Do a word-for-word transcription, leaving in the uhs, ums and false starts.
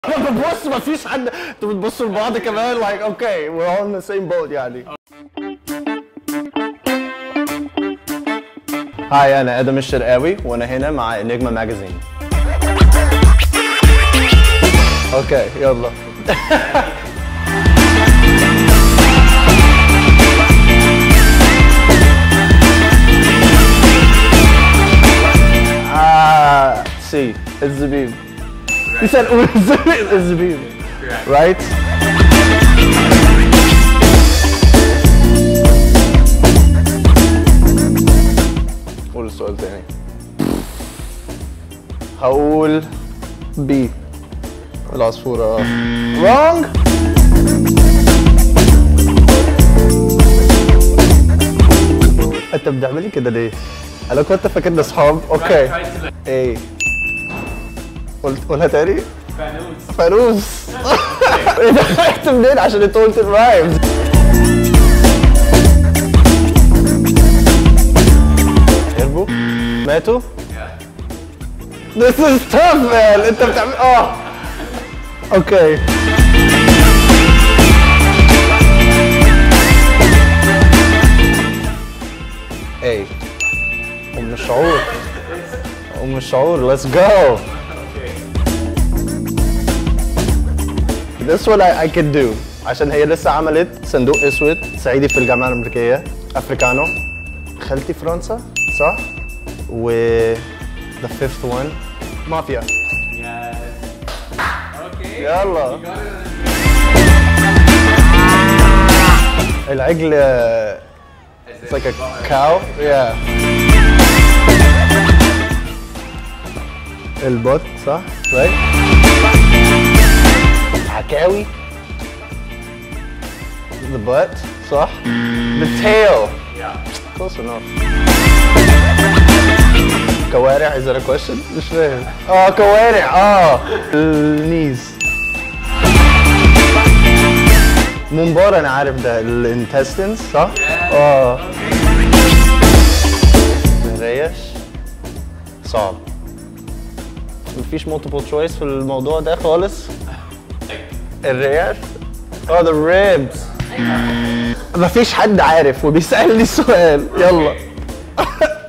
بص مفيش حد، انتوا بتبصوا لبعض كمان like okay we're all in the same boat يعني. هاي انا ادم الشرقاوي وانا هنا مع انيجما ماجازين. اوكي يلا. Ah, C. الزبيب. You said الزبيب. Right? قول السؤال تاني. هقول B. العصفورة. Wrong. انت بتعملي كده ليه؟ انا كنت فاكرنا اصحاب. اوكي. ايه قلت قولها تاني؟ فانوس. فانوس. ايه ده عرفت منين؟ عشان انت قلت الرايمز. هربوا؟ ماتوا؟ This is tough man. انت بتعمل اه اوكي. ايه ام الشعور. ام الشعور. Let's go. This one I, I could do عشان هي لسه عملت صندوق اسود صعيدي في الجامعة الأمريكية افريكانو. خالتي فرنسا صح؟ و the fifth one مافيا. Yes. Okay. يلا. العجل it's like a cow. Yeah. البط صح؟ Right? عكاوي. The butt صح؟ The tail. Yeah. Close enough. كوارع is that a question؟ مش فاهم. اه كوارع اه. النيز. ممبار انا عارف ده الانتستينز صح؟ اه. الريش صعب. مفيش multiple choice في الموضوع ده خالص. الريش؟ اه the ribs. مفيش حد عارف وبيسألني السؤال. يلا.